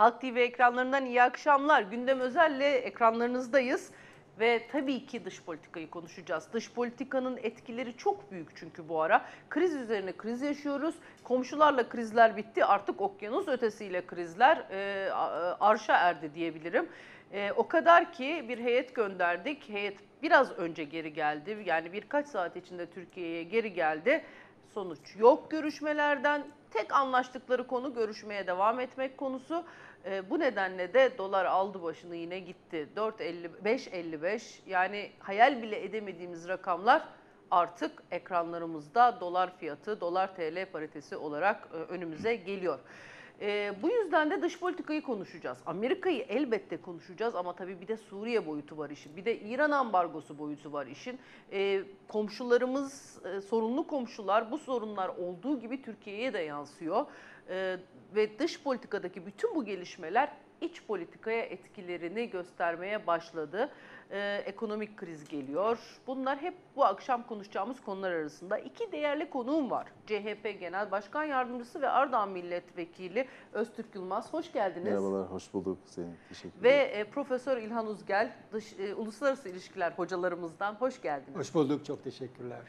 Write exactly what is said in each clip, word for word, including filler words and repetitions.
Halk T V ekranlarından iyi akşamlar. Gündem Özel'le ekranlarınızdayız. Ve tabii ki dış politikayı konuşacağız. Dış politikanın etkileri çok büyük çünkü bu ara. Kriz üzerine kriz yaşıyoruz. Komşularla krizler bitti. Artık okyanus ötesiyle krizler e, arşa erdi diyebilirim. E, o kadar ki bir heyet gönderdik. Heyet biraz önce geri geldi. Yani birkaç saat içinde Türkiye'ye geri geldi. Sonuç yok görüşmelerden. Tek anlaştıkları konu görüşmeye devam etmek konusu. E, bu nedenle de dolar aldı başını yine gitti. dört elli beş elli beş yani hayal bile edemediğimiz rakamlar artık ekranlarımızda dolar fiyatı, dolar T L paritesi olarak e, önümüze geliyor. E, bu yüzden de dış politikayı konuşacağız. Amerika'yı elbette konuşacağız ama tabii bir de Suriye boyutu var işin. Bir de İran ambargosu boyutu var işin. E, komşularımız, e, sorunlu komşular, bu sorunlar olduğu gibi Türkiye'ye de yansıyor. E, ve dış politikadaki bütün bu gelişmeler iç politikaya etkilerini göstermeye başladı. Ee, ekonomik kriz geliyor. Bunlar hep bu akşam konuşacağımız konular arasında. İki değerli konuğum var. C H P Genel Başkan Yardımcısı ve Ardahan Milletvekili Öztürk Yılmaz. Hoş geldiniz. Merhabalar, hoş bulduk Zeynep. Teşekkür Ve ederim. e, Profesör İlhan Uzgel, dış, e, Uluslararası İlişkiler hocalarımızdan. Hoş geldiniz. Hoş bulduk, çok teşekkürler.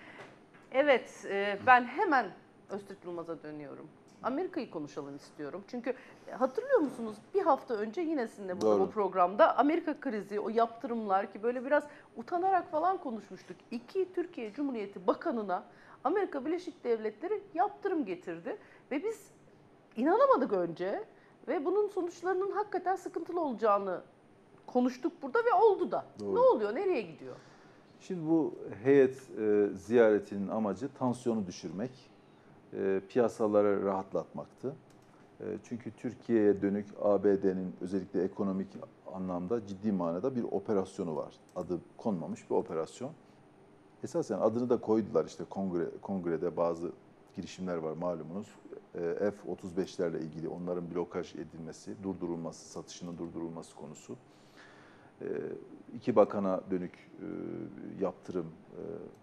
Evet, e, ben hemen Öztürk Yılmaz'a dönüyorum. Amerika'yı konuşalım istiyorum. Çünkü hatırlıyor musunuz bir hafta önce yine sizinle burada Doğru. bu programda Amerika krizi, o yaptırımlar ki böyle biraz utanarak falan konuşmuştuk. İki Türkiye Cumhuriyeti Bakanı'na Amerika Birleşik Devletleri yaptırım getirdi. Ve biz inanamadık önce ve bunun sonuçlarının hakikaten sıkıntılı olacağını konuştuk burada ve oldu da. Doğru. Ne oluyor, nereye gidiyor? Şimdi bu heyet e, ziyaretinin amacı tansiyonu düşürmek, e, piyasaları rahatlatmaktı. E, çünkü Türkiye'ye dönük A B D'nin özellikle ekonomik anlamda ciddi manada bir operasyonu var. Adı konmamış bir operasyon. Esasen adını da koydular işte kongre, kongrede bazı girişimler var malumunuz. E, F otuz beşlerle ilgili onların blokaj edilmesi, durdurulması, satışının durdurulması konusu. E, iki bakana dönük e, yaptırım, e,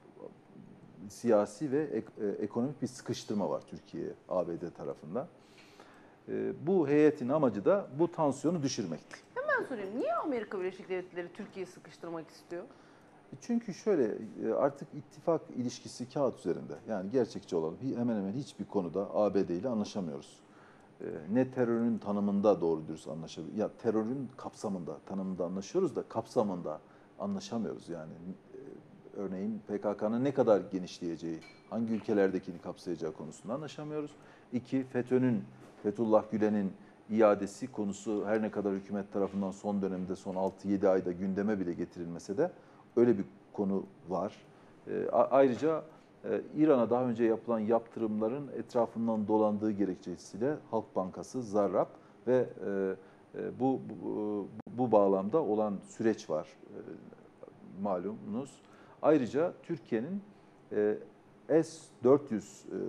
siyasi ve ek, e, ekonomik bir sıkıştırma var Türkiye'ye A B D tarafından. E, bu heyetin amacı da bu tansiyonu düşürmekti. Hemen sorayım, niye Amerika Birleşik Devletleri Türkiye'yi sıkıştırmak istiyor? Çünkü şöyle artık ittifak ilişkisi kağıt üzerinde. Yani gerçekçi olalım. Hemen hemen hiçbir konuda A B D ile anlaşamıyoruz. Ne terörün tanımında doğru dürüst anlaşabiliyoruz. Ya terörün kapsamında, tanımında anlaşıyoruz da kapsamında anlaşamıyoruz. Yani örneğin P K K'nın ne kadar genişleyeceği, hangi ülkelerdekini kapsayacağı konusunda anlaşamıyoruz. İki, FETÖ'nün, Fethullah Gülen'in iadesi konusu her ne kadar hükümet tarafından son dönemde son altı yedi ayda gündeme bile getirilmese de öyle bir konu var. E, ayrıca e, İran'a daha önce yapılan yaptırımların etrafından dolandığı gerekçesiyle Halk Bankası, Zarrab ve e, e, bu, bu bu bağlamda olan süreç var e, malumunuz. Ayrıca Türkiye'nin e, S dört yüz e,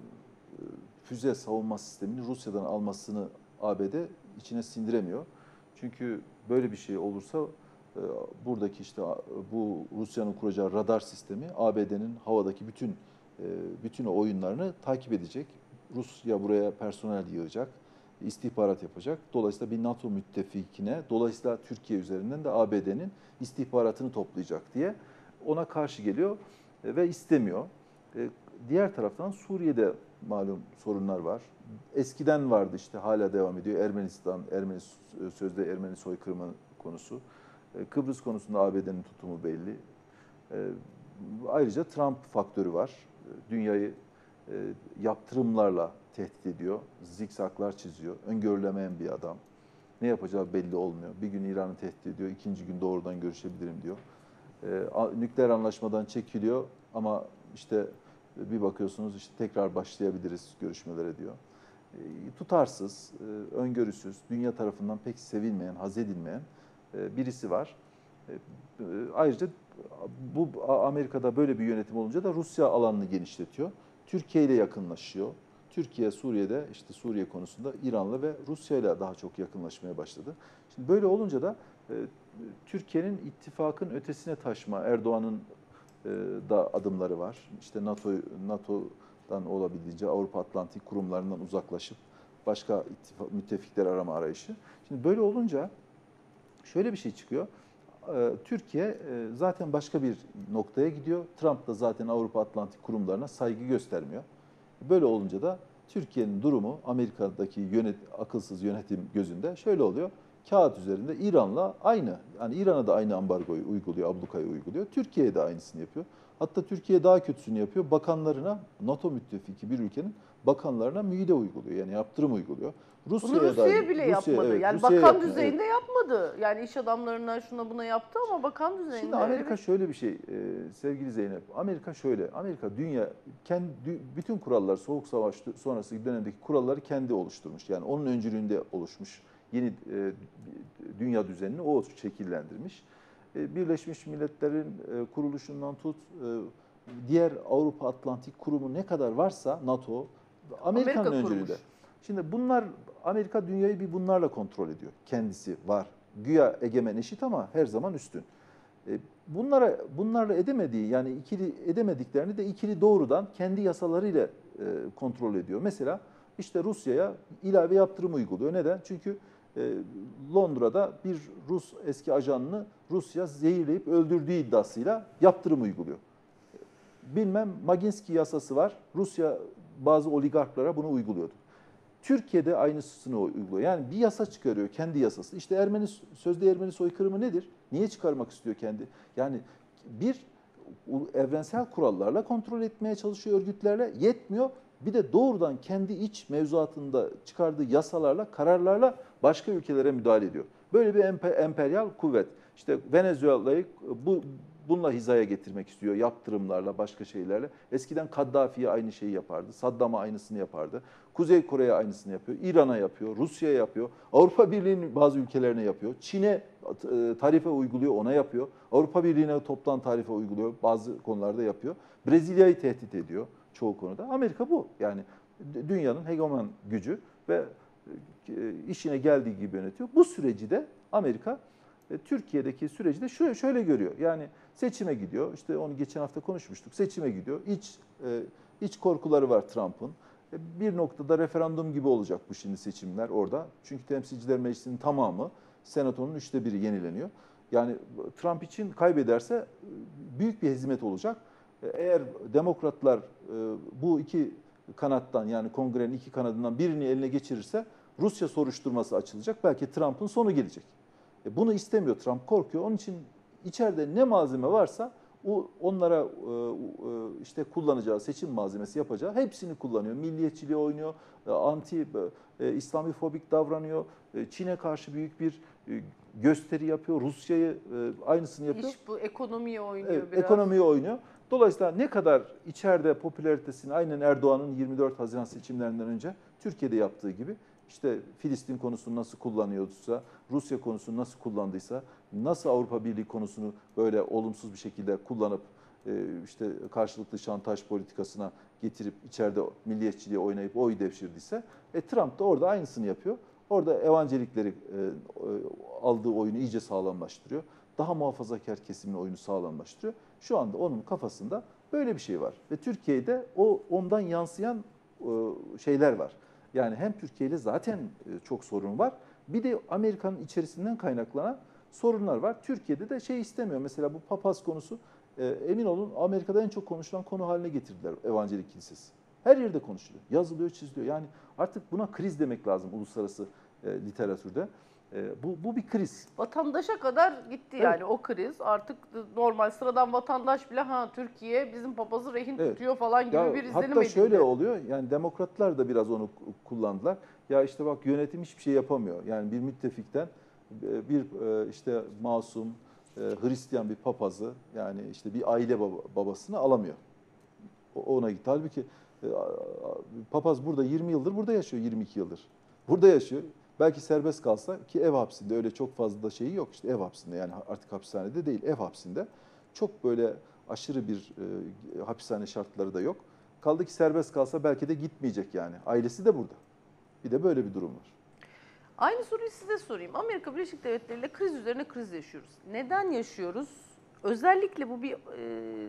füze savunma sistemini Rusya'dan almasını A B D içine sindiremiyor. Çünkü böyle bir şey olursa buradaki işte bu Rusya'nın kuracağı radar sistemi A B D'nin havadaki bütün bütün oyunlarını takip edecek. Rusya buraya personel yığacak, istihbarat yapacak. Dolayısıyla bir NATO müttefikine, dolayısıyla Türkiye üzerinden de A B D'nin istihbaratını toplayacak diye ona karşı geliyor ve istemiyor. Diğer taraftan Suriye'de malum sorunlar var. Eskiden vardı işte hala devam ediyor. Ermenistan, Ermeni sözde Ermeni soykırımı konusu. Kıbrıs konusunda A B D'nin tutumu belli. Ayrıca Trump faktörü var. Dünyayı yaptırımlarla tehdit ediyor. Zikzaklar çiziyor. Öngörülemeyen bir adam. Ne yapacağı belli olmuyor. Bir gün İran'ı tehdit ediyor. İkinci gün doğrudan görüşebilirim diyor. Nükleer anlaşmadan çekiliyor ama işte bir bakıyorsunuz işte tekrar başlayabiliriz görüşmelere diyor. Tutarsız, öngörüsüz, dünya tarafından pek sevilmeyen, haz edilmeyen birisi var. Ayrıca bu Amerika'da böyle bir yönetim olunca da Rusya alanını genişletiyor. Türkiye ile yakınlaşıyor. Türkiye Suriye'de işte Suriye konusunda İran'la ve Rusya ile daha çok yakınlaşmaya başladı. Şimdi böyle olunca da Türkiye'nin ittifakın ötesine taşma, Erdoğan'ın da adımları var. İşte NATO NATO'dan olabildiğince Avrupa Atlantik kurumlarından uzaklaşıp başka ittifak, müttefikler arama arayışı. Şimdi böyle olunca şöyle bir şey çıkıyor. Ee, Türkiye e, zaten başka bir noktaya gidiyor. Trump da zaten Avrupa Atlantik kurumlarına saygı göstermiyor. Böyle olunca da Türkiye'nin durumu Amerika'daki yönet, akılsız yönetim gözünde şöyle oluyor. Kağıt üzerinde İran'la aynı. Yani İran'a da aynı ambargoyu uyguluyor, ablukayı uyguluyor. Türkiye'ye de aynısını yapıyor. Hatta Türkiye daha kötüsünü yapıyor. Bakanlarına, NATO müttefiki bir ülkenin bakanlarına müyde uyguluyor. Yani yaptırım uyguluyor. Bunu Rusya'ya Rusya'ya da, bile Rusya, yapmadı. evet, Yani Rusya'ya bakan yapma, düzeyinde evet. yapmadı. Yani iş adamlarına şuna buna yaptı ama bakan düzeyinde. Şimdi öyle Amerika bir... şöyle bir şey e, sevgili Zeynep. Amerika şöyle. Amerika dünya kendi bütün kurallar Soğuk Savaş sonrası dönemdeki kuralları kendi oluşturmuş. Yani onun öncülüğünde oluşmuş yeni e, dünya düzenini o şekillendirmiş. E, Birleşmiş Milletler'in e, kuruluşundan tut e, diğer Avrupa Atlantik Kurumu ne kadar varsa NATO Amerika'nın Amerika öncülüğünde. kurmuş. Şimdi bunlar Amerika dünyayı bir bunlarla kontrol ediyor. Kendisi var. Güya egemen eşit ama her zaman üstün. E, Bunlara bunlarla edemediği yani ikili edemediklerini de ikili doğrudan kendi yasalarıyla e, kontrol ediyor. Mesela işte Rusya'ya ilave yaptırım uyguluyor. Neden? Çünkü e, Londra'da bir Rus eski ajanını Rusya zehirleyip öldürdüğü iddiasıyla yaptırım uyguluyor. Bilmem Maginski yasası var. Rusya bazı oligarklara bunu uyguluyordu. Türkiye'de aynısını uyguluyor. Yani bir yasa çıkarıyor, kendi yasası. İşte Ermeni sözde Ermeni soykırımı nedir? Niye çıkarmak istiyor kendi? Yani bir evrensel kurallarla kontrol etmeye çalışıyor örgütlerle. Yetmiyor. Bir de doğrudan kendi iç mevzuatında çıkardığı yasalarla, kararlarla başka ülkelere müdahale ediyor. Böyle bir emperyal kuvvet. İşte Venezuela'yı bu bununla hizaya getirmek istiyor. Yaptırımlarla, başka şeylerle. Eskiden Kaddafi'ye aynı şeyi yapardı. Saddam'a aynısını yapardı. Kuzey Kore'ye aynısını yapıyor. İran'a yapıyor. Rusya'ya yapıyor. Avrupa Birliği'nin bazı ülkelerine yapıyor. Çin'e tarife uyguluyor, ona yapıyor. Avrupa Birliği'ne toptan tarife uyguluyor. Bazı konularda yapıyor. Brezilya'yı tehdit ediyor çoğu konuda. Amerika bu. Yani dünyanın hegemon gücü ve işine geldiği gibi yönetiyor. Bu süreci de Amerika Türkiye'deki süreci de şöyle, şöyle görüyor. Yani seçime gidiyor. İşte onu geçen hafta konuşmuştuk. Seçime gidiyor. İç iç korkuları var Trump'ın. Bir noktada referandum gibi olacak bu şimdi seçimler orada. Çünkü Temsilciler Meclisi'nin tamamı, Senato'nun üçte biri yenileniyor. Yani Trump için kaybederse büyük bir hizmet olacak. Eğer demokratlar bu iki kanattan yani kongrenin iki kanadından birini eline geçirirse Rusya soruşturması açılacak. Belki Trump'ın sonu gelecek. Bunu istemiyor Trump, korkuyor. Onun için içeride ne malzeme varsa o onlara işte kullanacağı seçim malzemesi yapacağı hepsini kullanıyor. Milliyetçiliği oynuyor, anti İslamifobik davranıyor. Çin'e karşı büyük bir gösteri yapıyor. Rusya'yı aynısını yapıyor. İş bu ekonomiye oynuyor evet, biraz. Ekonomiye oynuyor. Dolayısıyla ne kadar içeride popülaritesini aynen Erdoğan'ın yirmi dört Haziran seçimlerinden önce Türkiye'de yaptığı gibi işte Filistin konusunu nasıl kullanıyorsa, Rusya konusunu nasıl kullandıysa, nasıl Avrupa Birliği konusunu böyle olumsuz bir şekilde kullanıp işte karşılıklı şantaj politikasına getirip içeride milliyetçiliğe oynayıp oy devşirdiyse e, Trump da orada aynısını yapıyor. Orada evangelikleri e, aldığı oyunu iyice sağlamlaştırıyor. Daha muhafazakar kesimin oyunu sağlamlaştırıyor. Şu anda onun kafasında böyle bir şey var. Ve Türkiye'de o ondan yansıyan e, şeyler var. Yani hem Türkiye ile zaten çok sorun var. Bir de Amerika'nın içerisinden kaynaklanan sorunlar var. Türkiye'de de şey istemiyor. Mesela bu papaz konusu emin olun Amerika'da en çok konuşulan konu haline getirdiler Evangelik Kilisesi. Her yerde konuşuluyor. Yazılıyor, çiziliyor. Yani artık buna kriz demek lazım uluslararası literatürde. Bu, bu bir kriz. Vatandaşa kadar gitti Evet. yani o kriz. Artık normal sıradan vatandaş bile ha Türkiye bizim papazı rehin Evet. tutuyor falan gibi Ya, bir izlenim hatta edildi. şöyle oluyor. Yani demokratlar da biraz onu kullandılar. Ya işte bak yönetim hiçbir şey yapamıyor. Yani bir müttefikten bir işte masum Hristiyan bir papazı yani işte bir aile babasını alamıyor. Ona gitti. Halbuki papaz burada yirmi yıldır burada yaşıyor, yirmi iki yıldır. Burada yaşıyor. Belki serbest kalsa ki ev hapsinde öyle çok fazla da şeyi yok. İşte ev hapsinde yani artık hapishanede değil ev hapsinde. Çok böyle aşırı bir e, hapishane şartları da yok. Kaldı ki serbest kalsa belki de gitmeyecek yani. Ailesi de burada. Bir de böyle bir durum var. Aynı soruyu size sorayım. Amerika Birleşik Devletleri ile kriz üzerine kriz yaşıyoruz. Neden yaşıyoruz? Özellikle bu bir e,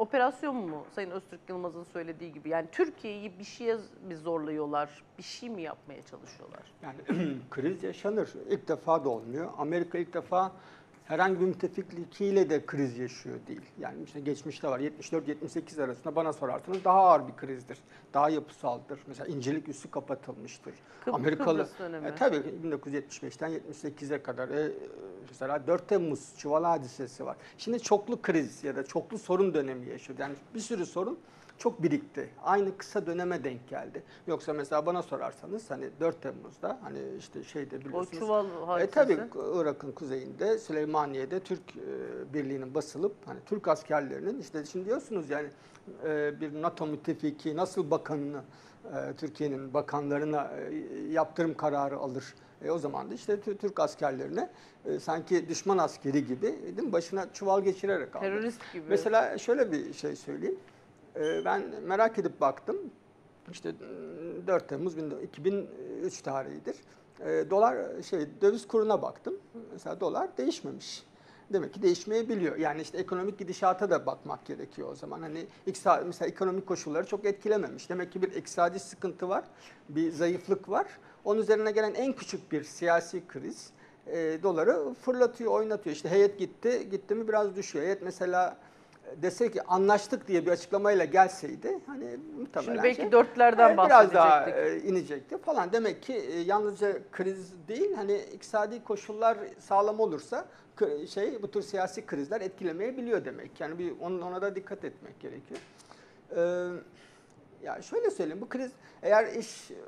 operasyon mu Sayın Öztürk Yılmaz'ın söylediği gibi? Yani Türkiye'yi bir şeye mi zorluyorlar, bir şey mi yapmaya çalışıyorlar? Yani kriz yaşanır. İlk defa da olmuyor. Amerika ilk defa herhangi bir müttefikliğiyle de kriz yaşıyor değil. Yani işte geçmişte var. yetmiş dört yetmiş sekiz arasında bana sorarsanız daha ağır bir krizdir. Daha yapısaldır. Mesela İncirlik üssü kapatılmıştır. Kıb- Amerikalı Kıbrıs dönemi. E, tabii bin dokuz yüz yetmiş beşten yetmiş sekize kadar e, mesela dört Temmuz Çuvala hadisesi var. Şimdi çoklu kriz ya da çoklu sorun dönemi yaşıyor. Yani bir sürü sorun çok birikti. Aynı kısa döneme denk geldi. Yoksa mesela bana sorarsanız hani dört Temmuz'da hani işte şeyde O biliyorsunuz. çuval E, hadisesi. tabii Irak'ın kuzeyinde Süleymaniye'de Türk e, birliğinin basılıp hani Türk askerlerinin işte şimdi diyorsunuz yani e, bir NATO müttefiki nasıl bakanını e, Türkiye'nin bakanlarına e, yaptırım kararı alır. E, o zaman da işte Türk askerlerine e, sanki düşman askeri gibi değil mi? Başına çuval geçirerek aldı. Terörist gibi. Mesela şöyle bir şey söyleyeyim. E, ben merak edip baktım. İşte dört Temmuz iki bin üç tarihidir. E, dolar şey döviz kuruna baktım. Mesela dolar değişmemiş. Demek ki değişmeyebiliyor. Yani işte ekonomik gidişata da bakmak gerekiyor o zaman. Hani iktisadi, mesela ekonomik koşulları çok etkilememiş. Demek ki bir iktisadi sıkıntı var, bir zayıflık var. Onun üzerine gelen en küçük bir siyasi kriz e, doları fırlatıyor, oynatıyor. İşte heyet gitti, gitti mi biraz düşüyor. Heyet mesela dese ki anlaştık diye bir açıklamayla gelseydi hani muhtemelen Şimdi belki şey, dörtlerden e, biraz daha bahsedecektik. e, inecekti falan. Demek ki e, yalnızca kriz değil hani iktisadi koşullar sağlam olursa k- şey bu tür siyasi krizler etkilemeyebiliyor demek. Yani bir onun ona da dikkat etmek gerekiyor. Ee, ya şöyle söyleyeyim bu kriz eğer iş e,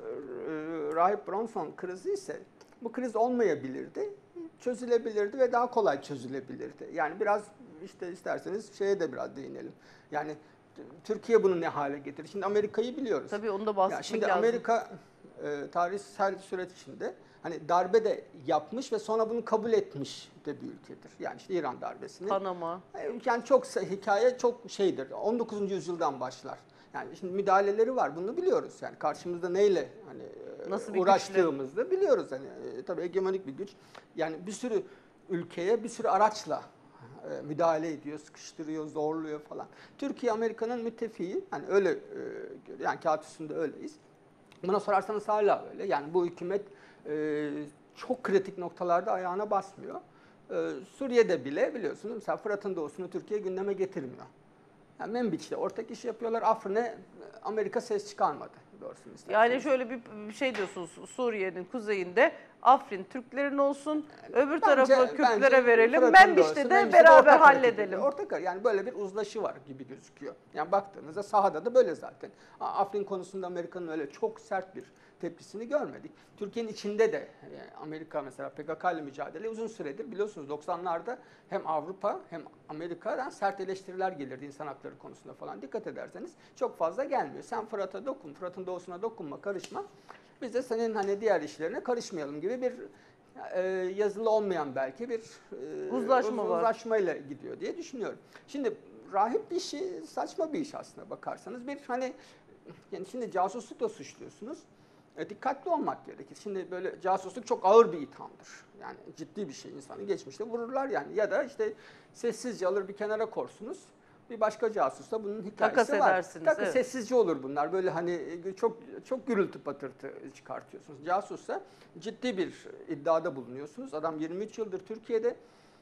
Rahip Bronson krizi ise bu kriz olmayabilirdi. Çözülebilirdi ve daha kolay çözülebilirdi. Yani biraz işte isterseniz şeye de biraz değinelim. Yani Türkiye bunu ne hale getirdi? Şimdi Amerika'yı biliyoruz. Tabii onu da Ya bahsetmek şimdi lazım. Amerika e, tarihsel süreç içinde hani darbe de yapmış ve sonra bunu kabul etmiş de bir ülkedir. Yani işte İran darbesini. Panama. Yani çok hikaye çok şeydir. on dokuzuncu yüzyıldan başlar. Yani şimdi müdahaleleri var. Bunu biliyoruz. Yani karşımızda neyle hani Nasıl bir uğraştığımızda biliyoruz. Hani e, tabii hegemonik bir güç. Yani bir sürü ülkeye bir sürü araçla e, müdahale ediyor, sıkıştırıyor, zorluyor falan. Türkiye Amerika'nın müttefiği. Hani öyle e, yani kağıt üstünde öyleyiz. Buna sorarsanız hala öyle. Yani bu hükümet e, çok kritik noktalarda ayağına basmıyor. E, Suriye'de bile biliyorsunuz mesela Fırat'ın doğusunu Türkiye gündeme getirmiyor. Yani Menbiç'te ortak iş yapıyorlar. Afrin'e Amerika ses çıkarmadı doğrusunu isterseniz. Yani şöyle bir bir şey diyorsunuz, Suriye'nin kuzeyinde Afrin Türklerin olsun, öbür tarafı Kürtlere bence verelim, Fırat'ın Menbiş'te doğusu, de Menbiş'te beraber ortak hareket halledelim. ediyor. Ortak hareket. Yani böyle bir uzlaşı var gibi gözüküyor. Yani baktığınızda sahada da böyle zaten. Afrin konusunda Amerika'nın öyle çok sert bir tepkisini görmedik. Türkiye'nin içinde de yani Amerika mesela P K K ile mücadele uzun süredir biliyorsunuz doksanlarda hem Avrupa hem Amerika'dan sert eleştiriler gelirdi insan hakları konusunda falan. Dikkat ederseniz çok fazla gelmiyor. Sen Fırat'a dokun, Fırat'ın doğusuna dokunma, karışma. Biz de senin hani diğer işlerine karışmayalım gibi bir e, yazılı olmayan belki bir e, Uzlaşma uz- var. uzlaşmayla gidiyor diye düşünüyorum. Şimdi rahip işi saçma bir iş aslında bakarsanız. Bir hani yani şimdi casuslukla suçluyorsunuz. E, dikkatli olmak gerekir. Şimdi böyle casusluk çok ağır bir ithamdır. Yani ciddi bir şey insanı geçmişte vururlar yani. Ya da işte sessizce alır bir kenara korsunuz. Bir başka casusla bunun hikayesi Takas var. edersiniz, Tabii evet. sessizce olur bunlar. Böyle hani çok çok gürültü patırtı çıkartıyorsunuz. Casussa ciddi bir iddiada bulunuyorsunuz. Adam yirmi üç yıldır Türkiye'de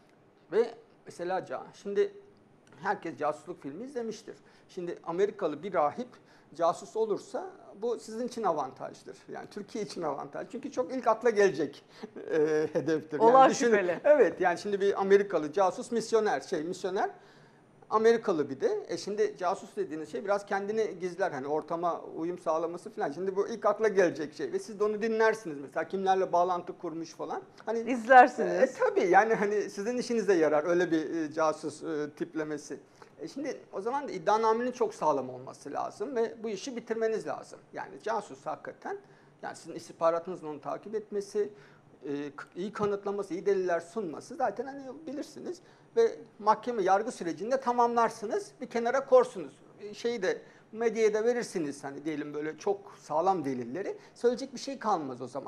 ve mesela ca- şimdi herkes casusluk filmi izlemiştir. Şimdi Amerikalı bir rahip casus olursa bu sizin için avantajdır. Yani Türkiye için avantaj. Çünkü çok ilk akla gelecek e, hedeftir. Olay yani düşünün- şüpheli. Evet yani şimdi bir Amerikalı casus misyoner şey misyoner Amerikalı bir de. E şimdi casus dediğiniz şey biraz kendini gizler hani ortama uyum sağlaması falan. Şimdi bu ilk akla gelecek şey ve siz de onu dinlersiniz mesela kimlerle bağlantı kurmuş falan. Hani İzlersiniz. e, tabii yani hani sizin işinize yarar öyle bir e, casus e, tiplemesi. E şimdi o zaman da iddianamenin çok sağlam olması lazım ve bu işi bitirmeniz lazım. Yani casus hakikaten yani sizin istihbaratınızın onu takip etmesi, e, iyi kanıtlaması, iyi deliller sunması zaten hani bilirsiniz ve mahkeme yargı sürecinde tamamlarsınız, bir kenara korsunuz. E, Şeyi de medyaya da verirsiniz hani diyelim böyle çok sağlam delilleri. Söyleyecek bir şey kalmaz o zaman.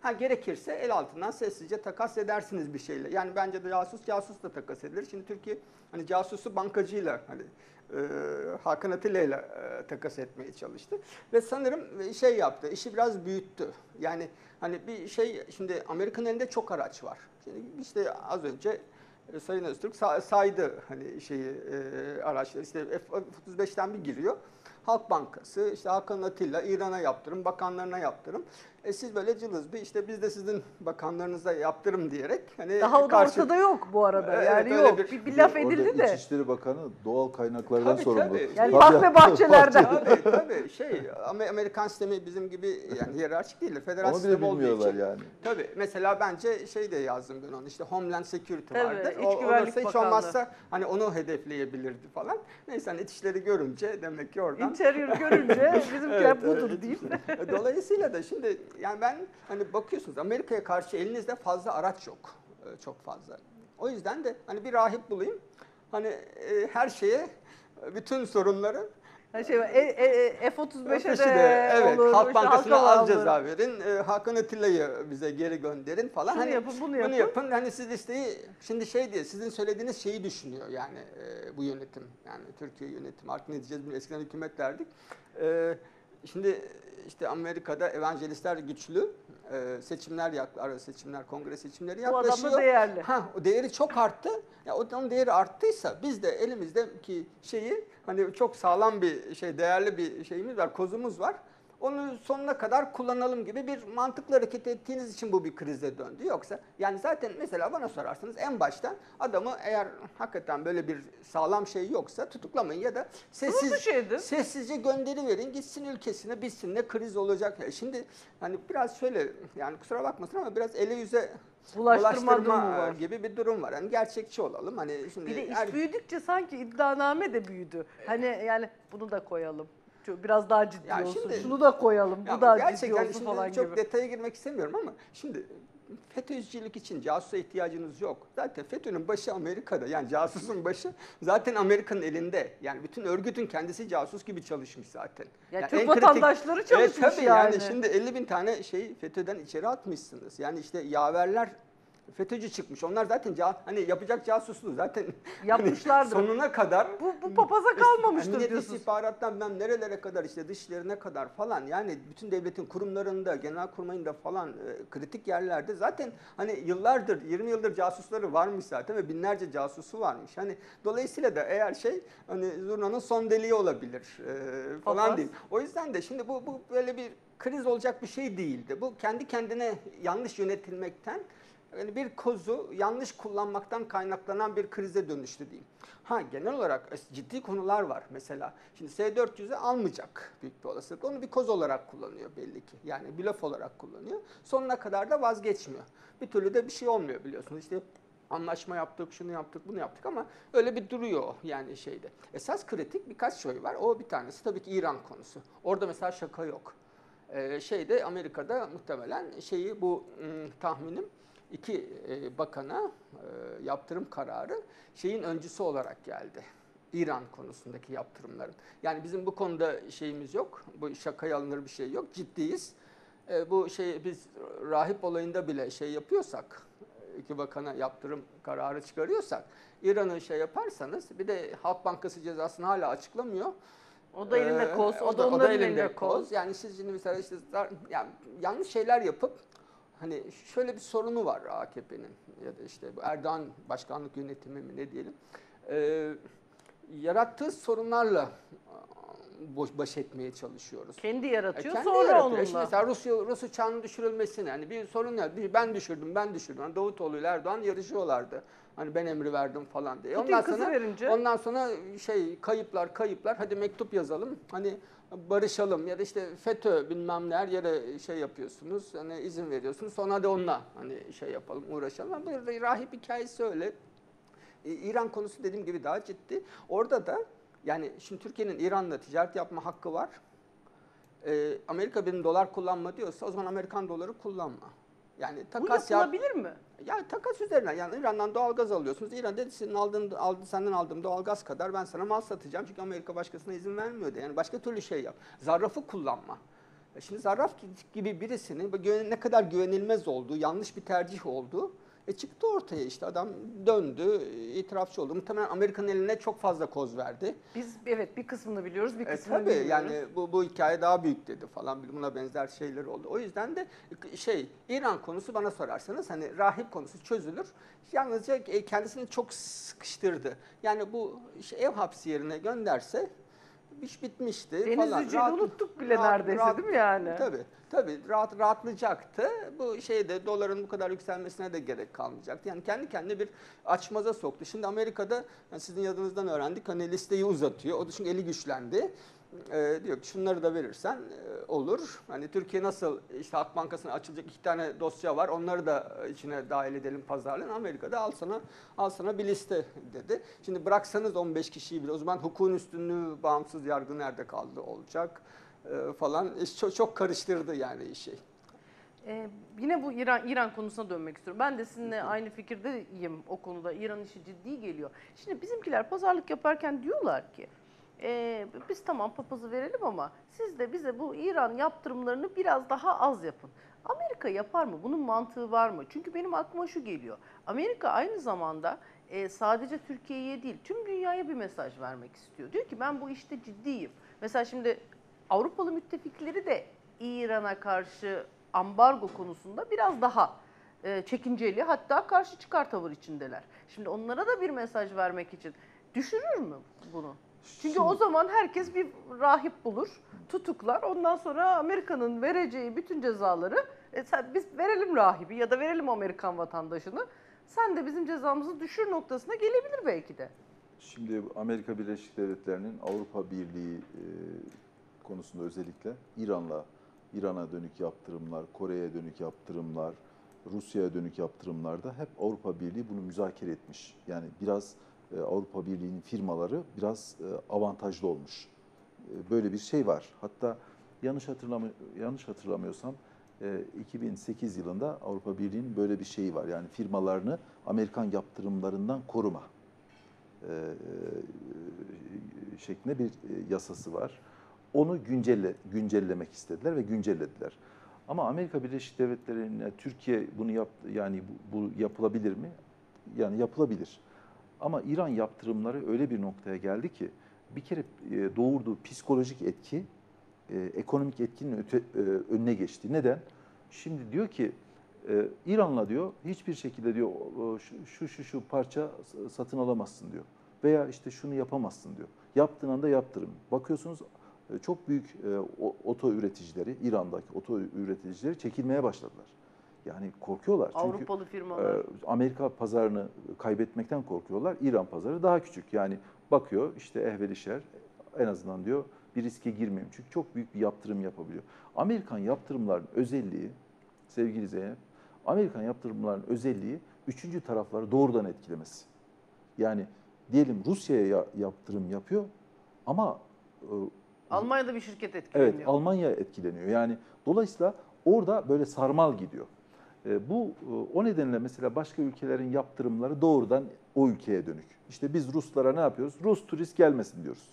Ha gerekirse el altından sessizce takas edersiniz bir şeyle. Yani bence de casus casus da takas edilir. Şimdi Türkiye hani casusu bankacıyla hani e, Hakan Atilla ile e, takas etmeye çalıştı ve sanırım şey yaptı. İşi biraz büyüttü. Yani hani bir şey şimdi Amerika'nın elinde çok araç var. Şimdi işte az önce e, Sayın Öztürk say- saydı hani şeyi e, araçları işte F otuz beşten bir giriyor. Halk Bankası, işte Hakan Atilla, İran'a yaptırım, bakanlarına yaptırım. E siz böyle cılız bir işte biz de sizin bakanlarınıza yaptırım diyerek hani Daha o da karşı... ortada yok bu arada. Evet, Yani öyle yok. bir- Bir, bir laf Orada edildi de. İçişleri Bakanı doğal kaynaklardan Tabii, sorumlu. tabii. Yani Tabii, park ve bahçelerden. Tabii tabii şey Amer- Amerikan sistemi bizim gibi yani hiyerarşik değildir. Federal Onu bile sistem olduğu bilmiyorlar için. yani. Tabii mesela bence şey de yazdım ben onu işte Homeland Security Tabii, vardır. İç O Güvenlik olursa hiç Bakanlığı. olmazsa hani onu hedefleyebilirdi falan. Neyse hani İçişleri görünce demek ki oradan. İnterior görünce bizimkiler Evet, budur evet. deyip. Dolayısıyla da şimdi yani ben hani bakıyorsunuz Amerika'ya karşı elinizde fazla araç yok. Ee, Çok fazla. O yüzden de hani bir rahip bulayım. Hani e, her şeye bütün sorunları Ha şey var, e, e, e, F otuz beşe Peşi de evet, olur. Halk işte Bankası'na halka az bağlı. ceza verin. e, Hakan Atilla'yı bize geri gönderin falan. Şunu hani yapın, bunu bunu yapın. yapın. Hani siz listeyi şimdi şey diye sizin söylediğiniz şeyi düşünüyor yani e, bu yönetim. Yani Türkiye yönetimi. Artık ne diyeceğiz bilmiyorum. Eskiden hükümet derdik. E, şimdi işte Amerika'da evangelistler güçlü. E, seçimler yak, ara seçimler, kongre seçimleri Bu adam da yaklaşıyor. değerli. Ha, o değeri çok arttı. Ya onun değeri arttıysa biz de elimizdeki şeyi hani çok sağlam bir şey, değerli bir şeyimiz var, kozumuz var. Onu sonuna kadar kullanalım gibi bir mantıkla hareket ettiğiniz için bu bir krize döndü. Yoksa yani zaten mesela bana sorarsanız en baştan adamı eğer hakikaten böyle bir sağlam şey yoksa tutuklamayın ya da sessiz, Dışarıdın. sessizce gönderi verin gitsin ülkesine bitsin ne kriz olacak. Ya şimdi hani biraz şöyle yani kusura bakmasın ama biraz ele yüze Bulaştırma durumu var. gibi bir durum var. Hani gerçekçi olalım. Hani şimdi Bir de iş her- büyüdükçe sanki iddianame de büyüdü. Hani yani bunu da koyalım. Çok- Biraz daha ciddi Ya olsun. şimdi- Şunu da koyalım. Ya Bu da ciddi gerçekten olsun şimdi falan çok gibi. detaya girmek istemiyorum ama şimdi FETÖ'cülük için casusa ihtiyacınız yok. Zaten FETÖ'nün başı Amerika'da. Yani casusun başı zaten Amerika'nın elinde. Yani bütün örgütün kendisi casus gibi çalışmış zaten. Ya Yani Türk en kritik- vatandaşları çalışmış evet, tabii yani. yani. Şimdi elli bin tane şey FETÖ'den içeri atmışsınız. Yani işte yaverler FETÖ'cü çıkmış. Onlar zaten ca- hani yapacak casusluğu zaten Yapmışlardır. hani sonuna kadar Bu, bu papaza kalmamıştır Millet diyorsunuz. istihbarattan ben nerelere kadar işte dışlarına kadar falan yani bütün devletin kurumlarında, genelkurmayında falan e, kritik yerlerde zaten hani yıllardır, yirmi yıldır casusları varmış zaten ve binlerce casusu varmış. Hani dolayısıyla da eğer şey hani zurnanın son deliği olabilir e, falan Papaz. diyeyim. O yüzden de şimdi bu bu böyle bir kriz olacak bir şey değildi. Bu kendi kendine yanlış yönetilmekten yani bir kozu yanlış kullanmaktan kaynaklanan bir krize dönüştü diyeyim. Ha genel olarak ciddi konular var mesela. Şimdi S dört yüzü almayacak büyük bir olasılıkla. Onu bir koz olarak kullanıyor belli ki. Yani blöf olarak kullanıyor. Sonuna kadar da vazgeçmiyor. Bir türlü de bir şey olmuyor biliyorsunuz. İşte anlaşma yaptık, şunu yaptık, bunu yaptık ama öyle bir duruyor yani şeyde. Esas kritik birkaç şey var. O bir tanesi tabii ki İran konusu. Orada mesela şaka yok. Ee, şeyde Amerika'da muhtemelen şeyi bu ım, tahminim iki e, bakana e, yaptırım kararı şeyin öncüsü olarak geldi. İran konusundaki yaptırımların. Yani bizim bu konuda şeyimiz yok. Bu şakaya alınır bir şey yok. Ciddiyiz. E, bu şey biz rahip olayında bile şey yapıyorsak, iki bakana yaptırım kararı çıkarıyorsak, İran'ı şey yaparsanız bir de Halk Bankası cezasını hala açıklamıyor. O da elinde Ee, koz, o da onların elinde koz. Yani siz şimdi mesela işte yani yanlış şeyler yapıp hani şöyle bir sorunu var A K P'nin ya da işte bu Erdoğan başkanlık yönetimi mi ne diyelim. Ee, yarattığı sorunlarla boş baş etmeye çalışıyoruz. Kendi yaratıyor, Kendi sonra yaratıyor. onunla. Şimdi mesela Rusya, Rus uçağının düşürülmesine hani bir sorun yok. Bir ben düşürdüm, ben düşürdüm. Yani Davutoğlu ile Erdoğan yarışıyorlardı. Hani ben emri verdim falan diye. Putin Ondan kızı sonra verince- ondan sonra şey kayıplar kayıplar hadi mektup yazalım. Hani barışalım ya da işte FETÖ bilmem ne her yere şey yapıyorsunuz. Hani izin veriyorsunuz. Sonra da onunla hani şey yapalım, uğraşalım. Ama bir rahip hikayesi öyle. İran konusu dediğim gibi daha ciddi. Orada da yani şimdi Türkiye'nin İran'la ticaret yapma hakkı var. Ee, Amerika benim dolar kullanma diyorsa o zaman Amerikan doları kullanma. Yani Bu takas yap. yapılabilir mi? Ya takas üzerinden yani İran'dan doğalgaz alıyorsunuz. İran dedi senin aldığın aldı, senden aldığım doğalgaz kadar ben sana mal satacağım. Çünkü Amerika başkasına izin vermiyordu. Yani başka türlü şey yap. Zarrafı kullanma. Şimdi Zarrab gibi birisinin ne kadar güvenilmez olduğu, yanlış bir tercih olduğu e çıktı ortaya. İşte adam döndü, itirafçı oldu. Muhtemelen Amerika'nın eline çok fazla koz verdi. Biz evet bir kısmını biliyoruz, bir E, kısmını tabii bilmiyoruz. yani bu, bu hikaye daha büyük dedi falan, buna benzer şeyler oldu. O yüzden de şey, İran konusu bana sorarsanız hani rahip konusu çözülür. Yalnızca kendisini çok sıkıştırdı. Yani bu işte ev hapsi yerine gönderse iş bitmişti Deniz falan. Yücel'i unuttuk bile neredeyse, değil mi yani? Tabii tabii rahat, rahatlayacaktı. Bu şeyde doların bu kadar yükselmesine de gerek kalmayacaktı. Yani kendi kendine bir açmaza soktu. Şimdi Amerika'da yani sizin yazınızdan öğrendik, hani listeyi uzatıyor. O da çünkü eli güçlendi. Ee, diyor ki şunları da verirsen e, olur. Hani Türkiye nasıl işte Halk Bankası'na açılacak iki tane dosya var. Onları da içine dahil edelim pazarlığın. Amerika'da al sana al sana bir liste dedi. Şimdi bıraksanız on beş kişiyi bile, o zaman hukukun üstünlüğü, bağımsız yargı nerede kaldı olacak e, falan. İş çok, çok karıştırdı yani işi. Ee, yine bu İran İran konusuna dönmek istiyorum. Ben de sizinle aynı fikirdeyim o konuda. İran işi ciddi geliyor. Şimdi bizimkiler pazarlık yaparken diyorlar ki e, biz tamam papazı verelim ama siz de bize bu İran yaptırımlarını biraz daha az yapın. Amerika yapar mı? Bunun mantığı var mı? Çünkü benim aklıma şu geliyor. Amerika aynı zamanda e, sadece Türkiye'ye değil tüm dünyaya bir mesaj vermek istiyor. Diyor ki ben bu işte ciddiyim. Mesela şimdi Avrupalı müttefikleri de İran'a karşı ambargo konusunda biraz daha e, çekinceli, hatta karşı çıkar tavır içindeler. Şimdi onlara da bir mesaj vermek için düşürür mü bunu? Çünkü Şimdi- o zaman herkes bir rahip bulur, tutuklar. Ondan sonra Amerika'nın vereceği bütün cezaları e, sen, biz verelim rahibi ya da verelim Amerikan vatandaşını. Sen de bizim cezamızı düşür noktasına gelebilir belki de. Şimdi Amerika Birleşik Devletleri'nin Avrupa Birliği e, konusunda özellikle İran'la, İran'a dönük yaptırımlar, Kore'ye dönük yaptırımlar, Rusya'ya dönük yaptırımlarda hep Avrupa Birliği bunu müzakere etmiş. Yani biraz e, Avrupa Birliği'nin firmaları biraz e, avantajlı olmuş. E, böyle bir şey var. Hatta yanlış hatırlamı yanlış hatırlamıyorsam e, iki bin sekiz yılında Avrupa Birliği'nin böyle bir şeyi var. Yani firmalarını Amerikan yaptırımlarından koruma e, şeklinde bir yasası var. Onu güncelle, güncellemek istediler ve güncellediler. Ama Amerika Birleşik Devletleri'ne Türkiye bunu yap, yani bu, bu yapılabilir mi? Yani yapılabilir. Ama İran yaptırımları öyle bir noktaya geldi ki bir kere doğurduğu psikolojik etki ekonomik etkinin öte, önüne geçti. Neden? Şimdi diyor ki İran'la diyor hiçbir şekilde diyor şu şu şu parça satın alamazsın diyor. Veya işte şunu yapamazsın diyor. Yaptığın anda yaptırım. Bakıyorsunuz çok büyük oto üreticileri, İran'daki oto üreticileri çekilmeye başladılar. Yani korkuyorlar. Çünkü Avrupalı firmalar. Amerika pazarını kaybetmekten korkuyorlar. İran pazarı daha küçük. Yani bakıyor işte ehvelişer en azından diyor bir riske girmeyeyim. Çünkü çok büyük bir yaptırım yapabiliyor. Amerikan yaptırımların özelliği, sevgili Zeynep, Amerikan yaptırımların özelliği üçüncü tarafları doğrudan etkilemesi. Yani diyelim Rusya'ya yaptırım yapıyor ama Almanya'da bir şirket etkileniyor. evet, Almanya etkileniyor. Yani dolayısıyla orada böyle sarmal gidiyor. Bu o nedenle mesela başka ülkelerin yaptırımları doğrudan o ülkeye dönük. İşte biz Ruslara ne yapıyoruz? Rus turist gelmesin diyoruz.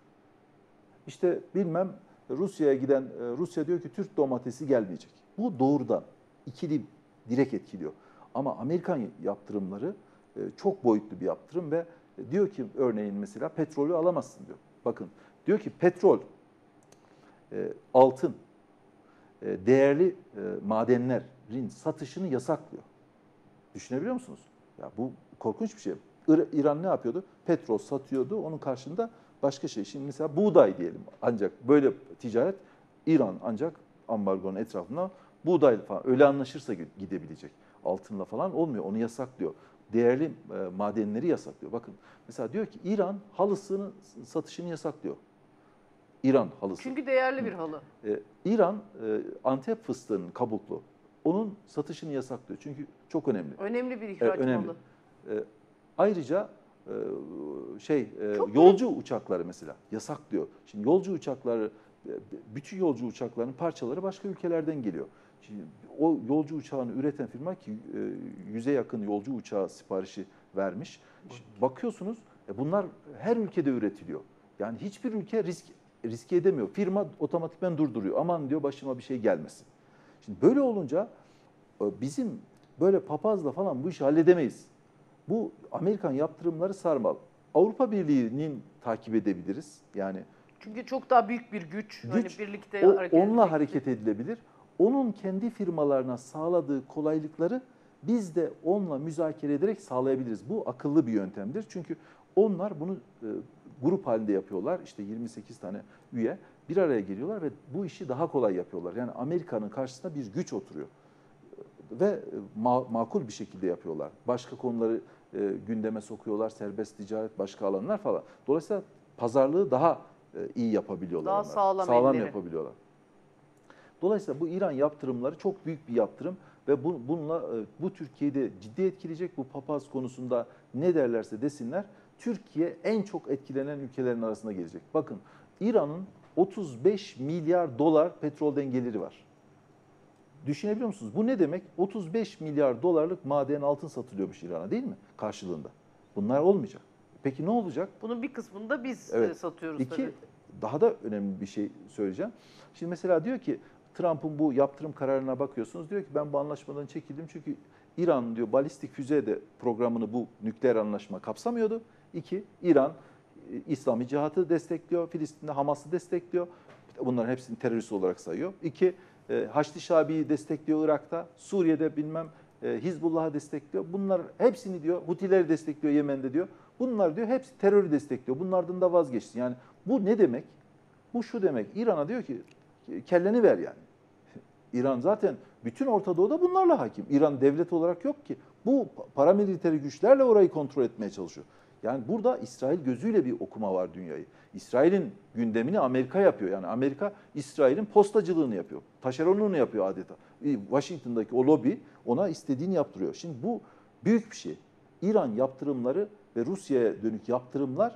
İşte bilmem Rusya'ya giden Rusya diyor ki Türk domatesi gelmeyecek. Bu doğrudan ikili direkt etkiliyor. Ama Amerikan yaptırımları çok boyutlu bir yaptırım ve diyor ki örneğin mesela petrolü alamazsın diyor. Bakın diyor ki petrol, altın, değerli madenlerin satışını yasaklıyor. Düşünebiliyor musunuz? Ya bu korkunç bir şey. İran ne yapıyordu? Petrol satıyordu. Onun karşında başka şey. Şimdi mesela buğday diyelim. Ancak böyle ticaret İran ancak ambargonun etrafına buğday falan öyle anlaşırsa gidebilecek. Altınla falan olmuyor. Onu yasaklıyor. Değerli madenleri yasaklıyor. Bakın mesela diyor ki İran halısının satışını yasaklıyor. İran halısı. Çünkü değerli bir halı. Ee, İran e, Antep fıstığının kabuklu. Onun satışını yasaklıyor. Çünkü çok önemli. Önemli bir Ee, ihraç önemli. malı. Ee, ayrıca e, şey e, Çok yolcu uçakları mesela yasaklıyor. Şimdi yolcu uçakları e, bütün yolcu uçaklarının parçaları başka ülkelerden geliyor. Şimdi o yolcu uçağını üreten firma ki e, yüze yakın yolcu uçağı siparişi vermiş. Şimdi bakıyorsunuz e, bunlar her ülkede üretiliyor. Yani hiçbir ülke risk riske edemiyor. Firma otomatikman durduruyor. Aman diyor başıma bir şey gelmesin. Şimdi böyle olunca bizim böyle papazla falan bu işi halledemeyiz. Bu Amerikan yaptırımları sarmal. Avrupa Birliği'nin takip edebiliriz. Yani çünkü çok daha büyük bir güç. güç hani birlikte o, hareket onunla edecek. hareket edilebilir. Onun kendi firmalarına sağladığı kolaylıkları biz de onunla müzakere ederek sağlayabiliriz. Bu akıllı bir yöntemdir. Çünkü onlar bunu e, grup halinde yapıyorlar. İşte yirmi sekiz tane üye bir araya geliyorlar ve bu işi daha kolay yapıyorlar. Yani Amerika'nın karşısında bir güç oturuyor. Ve ma makul bir şekilde yapıyorlar. Başka konuları e, gündeme sokuyorlar. Serbest ticaret, başka alanlar falan. Dolayısıyla pazarlığı daha e, iyi yapabiliyorlar. Daha onlar. sağlam Sağlam elleri. yapabiliyorlar. Dolayısıyla bu İran yaptırımları çok büyük bir yaptırım ve bu, bununla bu Türkiye'de ciddi etkileyecek. Bu papaz konusunda ne derlerse desinler Türkiye en çok etkilenen ülkelerin arasına gelecek. Bakın İran'ın otuz beş milyar dolar petrolden geliri var. Düşünebiliyor musunuz? Bu ne demek? otuz beş milyar dolarlık maden altın satılıyormuş İran'a değil mi? Karşılığında. Bunlar olmayacak. Peki ne olacak? Bunun bir kısmını da biz Evet. satıyoruz İki, tabii. daha da önemli bir şey söyleyeceğim. Şimdi mesela diyor ki Trump'ın bu yaptırım kararına bakıyorsunuz. Diyor ki ben bu anlaşmadan çekildim çünkü İran diyor balistik füze de programını bu nükleer anlaşma kapsamıyordu. İki, İran İslami cihatı destekliyor. Filistin'de Hamas'ı destekliyor. Bunların hepsini terörist olarak sayıyor. İki, Haçlı Şabi'yi destekliyor Irak'ta. Suriye'de bilmem Hizbullah'ı destekliyor. Bunlar hepsini diyor Hutileri destekliyor Yemen'de diyor. Bunlar diyor hepsi terörü destekliyor. Bunlardan da vazgeçti. Yani bu ne demek? Bu şu demek. İran'a diyor ki kelleni ver yani. İran zaten bütün Orta Doğu'da bunlarla hakim. İran devlet olarak yok ki. Bu paramiliteri güçlerle orayı kontrol etmeye çalışıyor. Yani burada İsrail gözüyle bir okuma var dünyayı. İsrail'in gündemini Amerika yapıyor. Yani Amerika İsrail'in postacılığını yapıyor. Taşeronluğunu yapıyor adeta. Washington'daki o lobi ona istediğini yaptırıyor. Şimdi bu büyük bir şey. İran yaptırımları ve Rusya'ya dönük yaptırımlar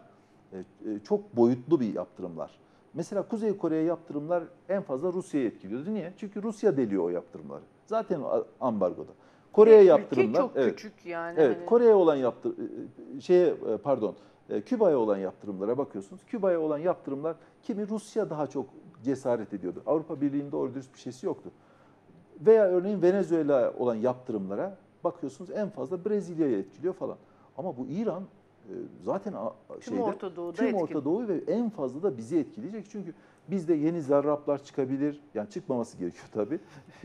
çok boyutlu bir yaptırımlar. Mesela Kuzey Kore'ye yaptırımlar en fazla Rusya'yı etkiliyordu. Niye? Çünkü Rusya deliyor o yaptırımları. Zaten ambargoda. Kore'ye yaptırımlar. Ülke çok evet, küçük yani. Evet, hani. Kore'ye olan yaptır şeye pardon, Küba'ya olan yaptırımlara bakıyorsunuz. Küba'ya olan yaptırımlar kimi Rusya daha çok cesaret ediyordu. Avrupa Birliği'nde doğru dürüst bir şeysi yoktu. Veya örneğin Venezuela olan yaptırımlara bakıyorsunuz en fazla Brezilya'yı etkiliyor falan. Ama bu İran zaten Tüm şeyde, Orta Doğu'da tüm etkili. Orta Doğu ve en fazla da bizi etkileyecek. Çünkü bizde yeni zarrablar çıkabilir. Yani çıkmaması gerekiyor tabii.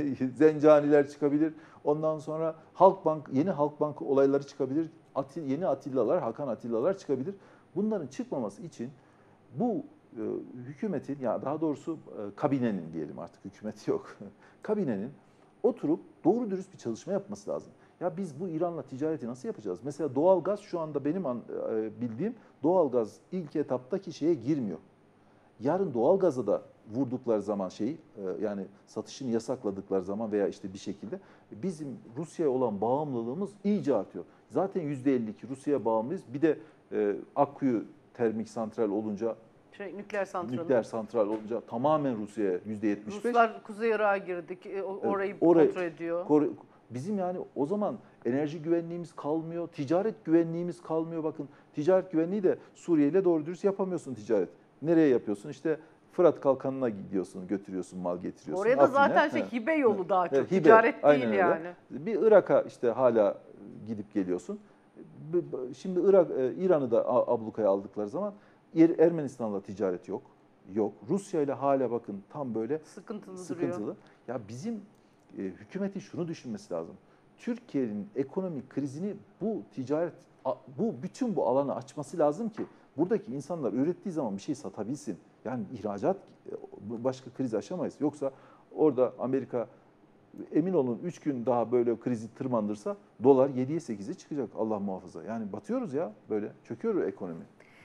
Zencaniler çıkabilir. Ondan sonra Halkbank, yeni Halkbank olayları çıkabilir. Atil, yeni Atilla'lar, Hakan Atilla'lar çıkabilir. Bunların çıkmaması için bu e, hükümetin, ya daha doğrusu e, kabinenin diyelim artık hükümet yok. Kabinenin oturup doğru dürüst bir çalışma yapması lazım. Ya biz bu İran'la ticareti nasıl yapacağız? Mesela doğalgaz şu anda benim an, e, bildiğim doğalgaz ilk etaptaki şeye girmiyor. Yarın doğalgaza da vurdukları zaman şeyi e, yani satışını yasakladıkları zaman veya işte bir şekilde bizim Rusya'ya olan bağımlılığımız iyice artıyor. Zaten yüzde elli iki Rusya'ya bağımlıyız. Bir de e, Akkuyu termik santral olunca Şey, nükleer santral. nükleer santral olunca tamamen Rusya'ya yüzde yetmiş beş. Ruslar Kuzey Irak'a girdik. Orayı Evet, orayı kontrol ediyor. Kore, bizim yani o zaman enerji güvenliğimiz kalmıyor, ticaret güvenliğimiz kalmıyor. Bakın ticaret güvenliği de Suriye ile doğru dürüst yapamıyorsun ticaret. Nereye yapıyorsun? İşte Fırat Kalkanı'na gidiyorsun, götürüyorsun, mal getiriyorsun. Oraya da Afrin'e. zaten şey He. hibe yolu daha çok. Evet, hibe, Ticaret aynen değil öyle. yani. Bir Irak'a işte hala gidip geliyorsun. Şimdi Irak, İran'ı da ablukaya aldıkları zaman Ermenistan'la ticaret yok. Yok. Rusya ile hala bakın tam böyle Sıkıntılı, sıkıntılı. duruyor. Ya bizim e, hükümetin şunu düşünmesi lazım. Türkiye'nin ekonomik krizini bu ticaret, bu bütün bu alanı açması lazım ki buradaki insanlar ürettiği zaman bir şey satabilsin. Yani ihracat başka kriz aşamayız. Yoksa orada Amerika emin olun üç gün daha böyle krizi tırmandırsa dolar yediye sekize çıkacak Allah muhafaza. Yani batıyoruz ya böyle çöküyor ekonomi.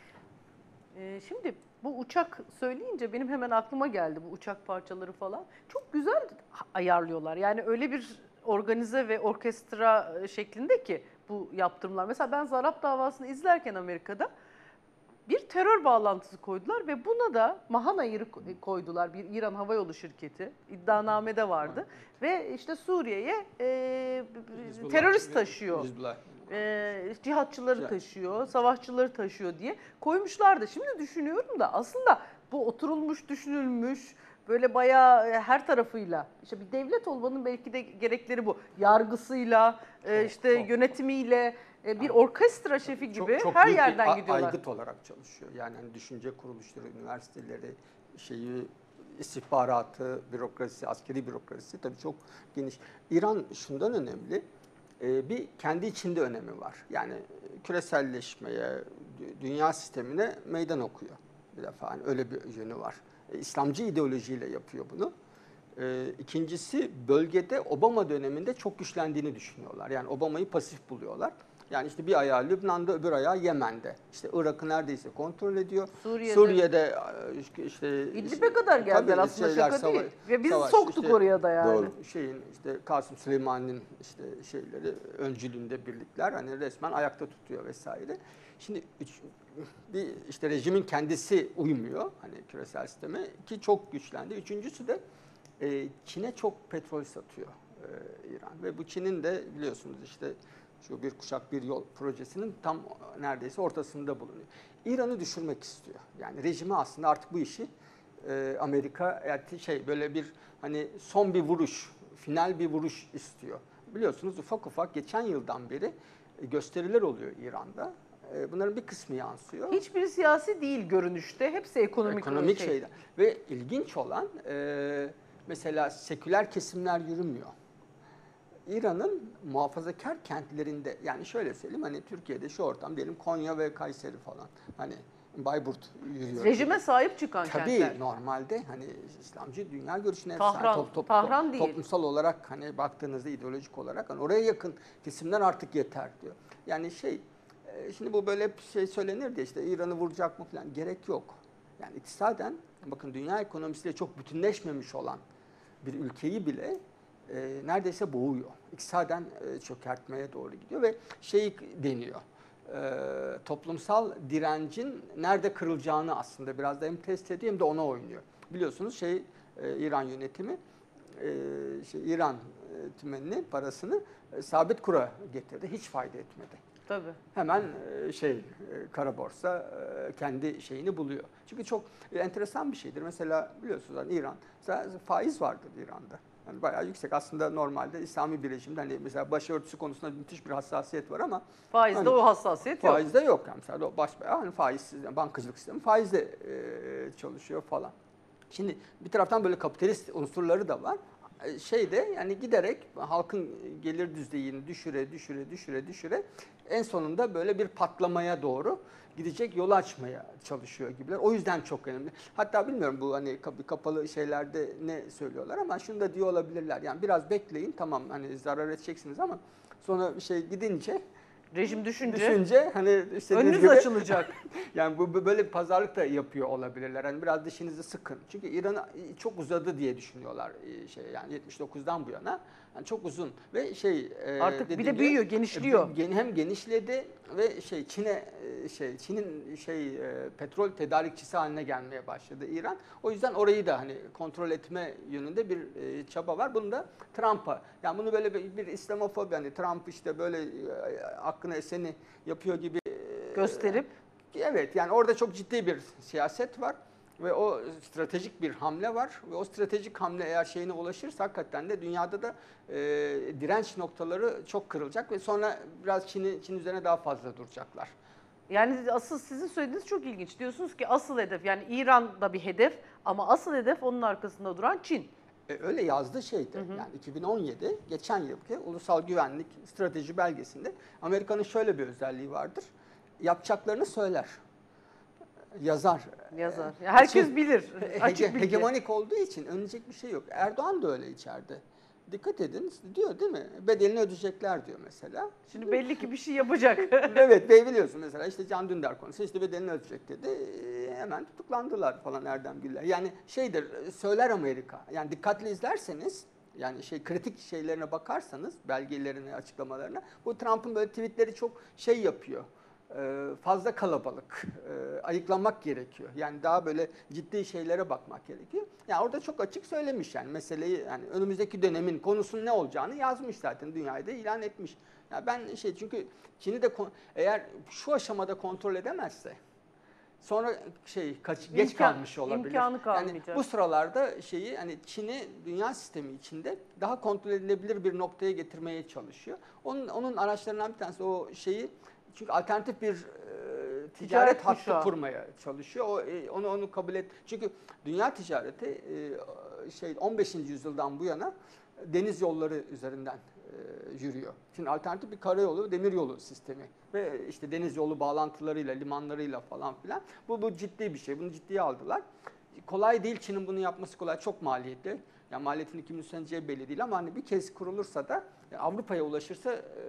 Ee, şimdi bu uçak söyleyince benim hemen aklıma geldi bu uçak parçaları falan. Çok güzel ayarlıyorlar. Yani öyle bir organize ve orkestra şeklinde ki bu yaptırımlar. Mesela ben Zarrab davasını izlerken Amerika'da bir terör bağlantısı koydular ve buna da Mahan Air'i koydular. Bir İran Havayolu şirketi. İddianamede vardı. Ve işte Suriye'ye e, terörist taşıyor. E, cihatçıları taşıyor, savaşçıları taşıyor diye koymuşlardı. Şimdi düşünüyorum da aslında bu oturulmuş, düşünülmüş, böyle bayağı e, her tarafıyla. İşte bir devlet olmanın belki de gerekleri bu. Yargısıyla, e, Çok, işte çok. yönetimiyle, e, bir orkestra şefi gibi Çok, çok her büyük bir yerden a- gidiyorlar. aygıt olarak çalışıyor. Yani hani düşünce kuruluşları, üniversiteleri, şeyi, istihbaratı, bürokrasi, askeri bürokrasi tabii çok geniş. İran şundan önemli, e, bir kendi içinde önemi var. Yani küreselleşmeye, dü- dünya sistemine meydan okuyor bir defa. Yani öyle bir yönü var. E, İslamcı ideolojiyle yapıyor bunu. E, ikincisi bölgede Obama döneminde çok güçlendiğini düşünüyorlar. Yani Obama'yı pasif buluyorlar. Yani işte bir ayağı Lübnan'da, öbür ayağı Yemen'de. İşte Irak'ı neredeyse kontrol ediyor. Suriye'de. Suriye'de işte İdlib'e kadar geldiler tabii aslında, şeyler, şaka sava- değil. Ve biz savaş, soktuk işte oraya da yani. Doğru. şeyin işte Kasım Süleyman'ın işte şeyleri öncülüğünde birlikler hani resmen ayakta tutuyor vesaire. Şimdi üç, bir işte rejimin kendisi uymuyor hani küresel sisteme ki çok güçlendi. Üçüncüsü de e, Çin'e çok petrol satıyor e, İran ve bu Çin'in de biliyorsunuz işte şu bir kuşak bir yol projesinin tam neredeyse ortasında bulunuyor. İran'ı düşürmek istiyor. Yani rejimi aslında artık bu işi e, Amerika yani şey böyle bir hani son bir vuruş, final bir vuruş istiyor. Biliyorsunuz ufak ufak geçen yıldan beri gösteriler oluyor İran'da. E, bunların bir kısmı yansıyor. Hiçbiri siyasi değil görünüşte. Hepsi ekonomik, Ekonomik şey. şeyler. Ve ilginç olan e, mesela seküler kesimler yürümüyor. İran'ın muhafazakar kentlerinde yani şöyle söyleyeyim hani Türkiye'de şu ortam diyelim Konya ve Kayseri falan hani Bayburt yürüyor. Rejime sahip çıkan Tabii kentler. normalde hani İslamcı dünya görüşüne Tahran, top, top, Tahran top, değil. toplumsal olarak hani baktığınızda ideolojik olarak hani oraya yakın kesimler artık yeter diyor. Yani şey e, şimdi bu böyle bir şey söylenir diye işte İran'ı vuracak mı falan gerek yok. Yani iktisaden bakın dünya ekonomisiyle çok bütünleşmemiş olan bir ülkeyi bile e, neredeyse boğuyor. İktisaden e, çökertmeye doğru gidiyor ve şey deniyor. E, toplumsal direncin nerede kırılacağını aslında biraz da hem test ediyor hem de ona oynuyor. Biliyorsunuz şey e, İran yönetimi e, şey, İran e, tümenini parasını e, sabit kura getirdi. Hiç fayda etmedi. Tabii. Hemen e, şey e, kara borsa e, kendi şeyini buluyor. Çünkü çok e, enteresan bir şeydir. Mesela biliyorsunuz hani İran mesela faiz vardır İran'da. Yani bayağı yüksek. Aslında normalde İslami bir rejimde hani mesela başörtüsü konusunda müthiş bir hassasiyet var ama Faizde hani, o hassasiyet yok. faizde yok. Yani mesela o baş, hani faizsiz, yani bankacılık sistemi faizle e, çalışıyor falan. Şimdi bir taraftan böyle kapitalist unsurları da var. E, Şeyde yani giderek halkın gelir düzeyini düşüre düşüre düşüre düşüre en sonunda böyle bir patlamaya doğru gidecek yolu açmaya çalışıyor gibiler. O yüzden çok önemli. Hatta bilmiyorum bu hani kapalı şeylerde ne söylüyorlar ama şunu da diyor olabilirler. Yani biraz bekleyin tamam hani zarar edeceksiniz ama sonra bir şey gidince Rejim düşünce, düşünce hani istediğiniz önünüz gibi açılacak. yani bu bu- böyle bir pazarlık da yapıyor olabilirler. Hani biraz dişinizi sıkın. Çünkü İran çok uzadı diye düşünüyorlar e, şey yani yetmiş dokuzdan bu yana. Yani çok uzun ve şey e, Artık bir dediğim de gibi, büyüyor, genişliyor. e, gen- hem genişledi ve şey Çin'e e, şey Çin'in şey e, petrol tedarikçisi haline gelmeye başladı İran. O yüzden orayı da hani kontrol etme yönünde bir e, çaba var. Bunu da Trump'a yani bunu böyle bir, bir İslamofobi hani Trump işte böyle e, hakkını eseni yapıyor gibi Gösterip. evet yani orada çok ciddi bir siyaset var ve o stratejik bir hamle var ve o stratejik hamle eğer şeyine ulaşırsa hakikaten de dünyada da e, direnç noktaları çok kırılacak ve sonra biraz Çin'i Çin üzerine daha fazla duracaklar. Yani asıl sizin söylediğiniz çok ilginç. Diyorsunuz ki asıl hedef yani İran'da bir hedef ama asıl hedef onun arkasında duran Çin. E, öyle yazdı şeydi. Hı hı. Yani iki bin on yedi geçen yılki Ulusal Güvenlik Strateji belgesinde Amerika'nın şöyle bir özelliği vardır. Yapacaklarını söyler. Yazar. Yazar. Ya herkes İçin- bilir. Açık Hege- bilgi. Hegemonik olduğu için önlenecek bir şey yok. Erdoğan da öyle içeride. Dikkat edin diyor değil mi? Bedelini ödeyecekler diyor mesela. Şimdi belli ki bir şey yapacak. Evet bey biliyorsun mesela işte Can Dündar konusu işte bedelini ödeyecek dedi. Ee, Hemen tutuklandılar falan Erdem Güller. Yani şeydir söyler Amerika. Yani dikkatli izlerseniz yani şey kritik şeylerine bakarsanız belgelerine açıklamalarına bu Trump'ın böyle tweetleri çok şey yapıyor. Ee, fazla kalabalık, ee, ayıklamak gerekiyor. Yani daha böyle ciddi şeylere bakmak gerekiyor. Yani orada çok açık söylemiş yani meseleyi yani önümüzdeki dönemin konusunun ne olacağını yazmış zaten dünyaya da ilan etmiş. Ya ben şey çünkü Çin'i de eğer şu aşamada kontrol edemezse Sonra şey kaç, geç İmkan- kalmış olabilir. imkanı Yani kalmayacak. bu sıralarda şeyi hani Çin'i dünya sistemi içinde daha kontrol edilebilir bir noktaya getirmeye çalışıyor. Onun onun araçlarından bir tanesi o şeyi, çünkü alternatif bir e, ticaret, Ticaret hattı kuşağı. kurmaya çalışıyor. O e, onu onu kabul et. Çünkü dünya ticareti e, şey on beşinci yüzyıldan bu yana deniz yolları üzerinden e, yürüyor. Şimdi alternatif bir karayolu, demiryolu sistemi ve işte deniz yolu bağlantılarıyla, limanlarıyla falan filan. Bu bu ciddi bir şey. Bunu ciddiye aldılar. Kolay değil, Çin'in bunu yapması kolay. Çok maliyetli. Yani maliyetini kim üstleneceği belli değil ama hani bir kez kurulursa da Avrupa'ya ulaşırsa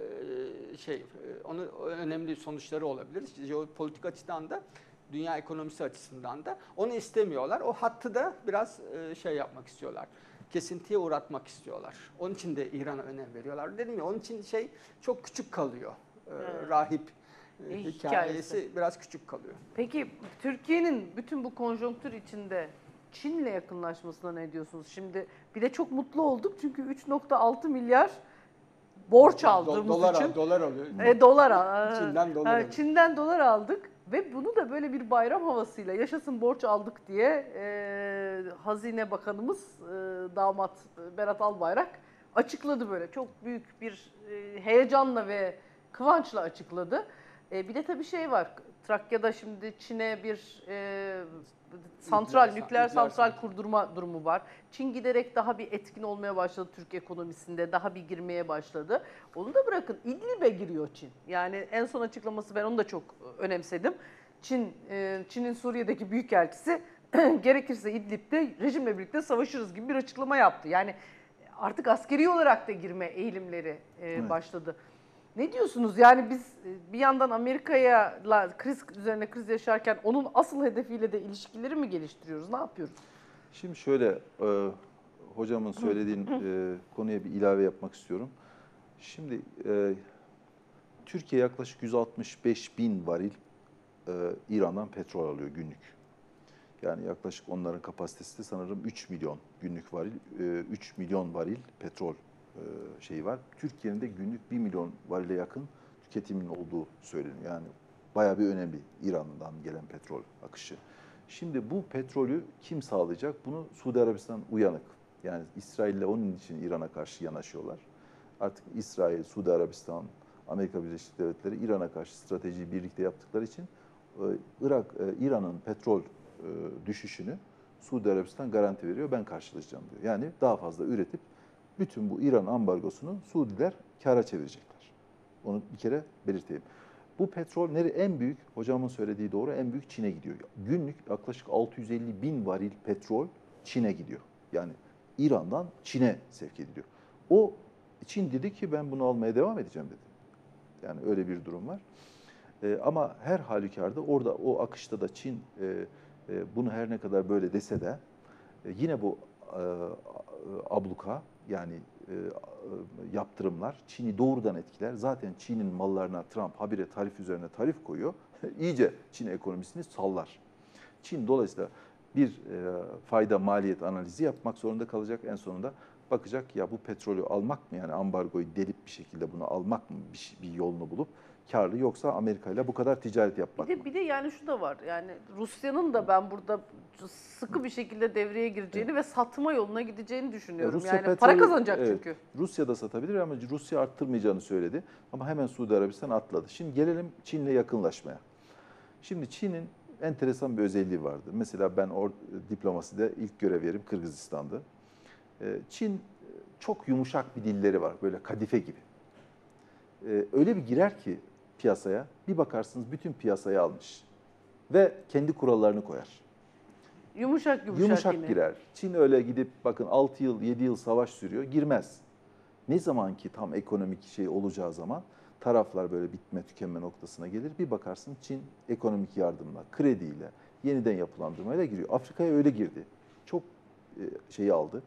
e, şey e, onun önemli sonuçları olabilir. İşte jeopolitik açıdan da dünya ekonomisi açısından da onu istemiyorlar. O hattı da biraz e, şey yapmak istiyorlar. Kesintiye uğratmak istiyorlar. Onun için de İran'a önem veriyorlar. Dedim ya, onun için şey çok küçük kalıyor. Ee, Evet. Rahip e, E, hikayesi hikayesi. biraz küçük kalıyor. Peki Türkiye'nin bütün bu konjonktür içinde Çin'le yakınlaşmasına ne diyorsunuz? Şimdi bir de çok mutlu olduk çünkü üç nokta altı milyar borç aldığımız dolar, için dolar alıyor. e, dolar al- Çin'den dolar ha, alıyor. Çin'den dolar aldık ve bunu da böyle bir bayram havasıyla yaşasın borç aldık diye e, Hazine Bakanımız e, damat Berat Albayrak açıkladı böyle. Çok büyük bir e, heyecanla ve kıvançla açıkladı. E, bir de tabii şey var. Trakya'da şimdi Çin'e bir e, santral, Nükleer- nükleer santral santral. kurdurma durumu var. Çin giderek daha bir etkin olmaya başladı Türk ekonomisinde, daha bir girmeye başladı. Onu da bırakın, İdlib'e giriyor Çin. Yani en son açıklaması, ben onu da çok önemsedim. Çin, e, Çin'in Suriye'deki büyükelçisi gerekirse İdlib'de rejimle birlikte savaşırız gibi bir açıklama yaptı. Yani artık askeri olarak da girme eğilimleri e, Evet. başladı. Ne diyorsunuz? Yani biz e, bir yandan Amerika'ya la- kriz üzerine kriz yaşarken onun asıl hedefiyle de ilişkileri mi geliştiriyoruz? Ne yapıyoruz? Şimdi şöyle, e, hocamın söylediğin e, konuya bir ilave yapmak istiyorum. Şimdi e, Türkiye yaklaşık yüz altmış beş bin varil e, İran'dan petrol alıyor günlük. Yani yaklaşık onların kapasitesi de sanırım üç milyon günlük varil, e, üç milyon varil petrol e, şeyi var. Türkiye'nin de günlük bir milyon varile yakın tüketimin olduğu söyleniyor. Yani bayağı bir önemli İran'dan gelen petrol akışı. Şimdi bu petrolü kim sağlayacak? Bunu Suudi Arabistan uyanık. Yani İsrail'le onun için İran'a karşı yanaşıyorlar. Artık İsrail, Suudi Arabistan, Amerika Birleşik Devletleri İran'a karşı stratejiyi birlikte yaptıkları için e, Irak, e, İran'ın petrol e, düşüşünü Suudi Arabistan garanti veriyor. Ben karşılayacağım diyor. Yani daha fazla üretip bütün bu İran ambargosunu Suudiler kâra çevirecekler. Onu bir kere belirteyim. Bu petrol nere en büyük? Hocamın söylediği doğru, en büyük Çin'e gidiyor. Günlük yaklaşık altı yüz elli bin varil petrol Çin'e gidiyor. Yani İran'dan Çin'e sevk ediliyor. O Çin dedi ki ben bunu almaya devam edeceğim dedi. Yani öyle bir durum var. E, ama her halükarda orada o akışta da Çin e, e, bunu her ne kadar böyle dese de e, yine bu e, abluka yani e, yaptırımlar Çin'i doğrudan etkiler. Zaten Çin'in mallarına Trump habire tarif üzerine tarif koyuyor. İyice Çin ekonomisini sallar. Çin dolayısıyla bir e, fayda maliyet analizi yapmak zorunda kalacak. En sonunda bakacak ya bu petrolü almak mı, yani ambargoyu delip bir şekilde bunu almak mı, bir, bir yolunu bulup karlı, yoksa Amerika ile bu kadar ticaret yapmak Bir mı? de, bir de yani şu da var. Yani Rusya'nın da ben burada sıkı bir şekilde devreye gireceğini ve satma yoluna gideceğini düşünüyorum. Rusya yani petrolü- para kazanacak evet, çünkü. Rusya da satabilir ama Rusya arttırmayacağını söyledi. Ama hemen Suudi Arabistan atladı. Şimdi gelelim Çin'le yakınlaşmaya. Şimdi Çin'in enteresan bir özelliği vardı. Mesela ben or, diplomaside ilk görev yerim Kırgızistan'dı. Ee, Çin çok yumuşak bir dilleri var, böyle kadife gibi. Ee, öyle bir girer ki piyasaya, bir bakarsınız bütün piyasayı almış ve kendi kurallarını koyar. Yumuşak yumuşak, Yumuşak yine. girer. Çin öyle gidip bakın altı yıl, yedi yıl savaş sürüyor, girmez. Ne zaman ki tam ekonomik şey olacağı zaman taraflar böyle bitme tükenme noktasına gelir. Bir bakarsın Çin ekonomik yardımla, krediyle, yeniden yapılandırmayla giriyor. Afrika'ya öyle girdi. Çok şeyi aldı.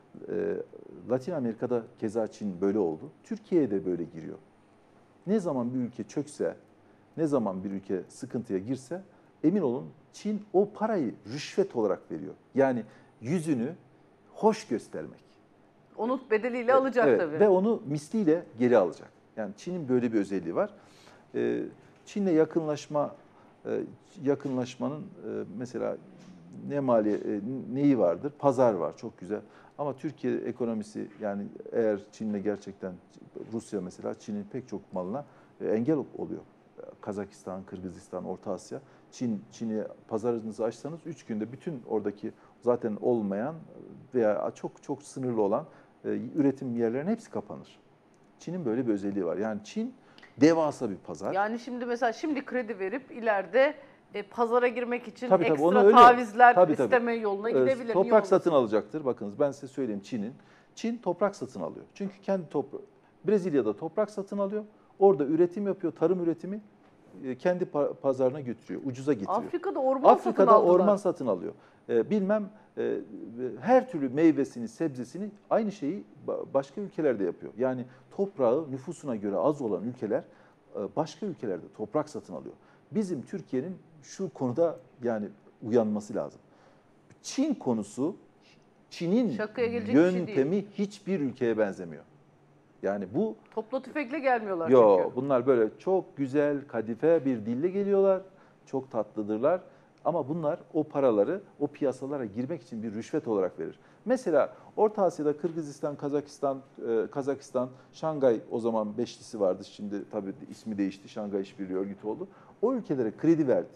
Latin Amerika'da keza Çin böyle oldu. Türkiye'ye de böyle giriyor. Ne zaman bir ülke çökse, ne zaman bir ülke sıkıntıya girse emin olun Çin o parayı rüşvet olarak veriyor. Yani yüzünü hoş göstermek. Onu bedeliyle alacak evet, tabii. Ve onu misliyle geri alacak. Yani Çin'in böyle bir özelliği var. Çin'le yakınlaşma e, yakınlaşmanın e, mesela ne mali e, neyi vardır? Pazar var, çok güzel. Ama Türkiye ekonomisi, yani eğer Çin'le gerçekten, Rusya mesela Çin'in pek çok malına e, engel oluyor. Kazakistan, Kırgızistan, Orta Asya. Çin, Çin'e pazarınızı açsanız üç günde bütün oradaki zaten olmayan veya çok çok sınırlı olan e, üretim yerlerinin hepsi kapanır. Çin'in böyle bir özelliği var. Yani Çin devasa bir pazar. Yani şimdi mesela şimdi kredi verip ileride e, pazara girmek için Tabii, tabii, onu ekstra öyle- tavizler tabii, tabii. isteme yoluna Ee, gidebilir. Niye Toprak olmasın? satın alacaktır. Bakınız ben size söyleyeyim Çin'in. Çin toprak satın alıyor. Çünkü kendi toprağı. Brezilya'da toprak satın alıyor. Orada üretim yapıyor. Tarım üretimi e, kendi pa- pazarına götürüyor. Ucuza getiriyor. Afrika'da orman satın Afrika'da aldılar. orman satın alıyor. Ee, bilmem e, her türlü meyvesini, sebzesini aynı şeyi ba- başka ülkelerde yapıyor. Yani toprağı nüfusuna göre az olan ülkeler e, başka ülkelerde toprak satın alıyor. Bizim Türkiye'nin şu konuda yani uyanması lazım. Çin konusu, Çin'in Şakaya gelecek bir şey yöntemi hiçbir ülkeye benzemiyor. Yani bu Topla tüfekle gelmiyorlar yo çünkü. bunlar böyle çok güzel kadife bir dille geliyorlar. Çok tatlıdırlar. Ama bunlar o paraları o piyasalara girmek için bir rüşvet olarak verir. Mesela Orta Asya'da Kırgızistan, Kazakistan, e, Kazakistan, Şangay o zaman beşlisi vardı. Şimdi tabii ismi değişti. Şangay İşbirliği Örgütü oldu. O ülkelere kredi verdi.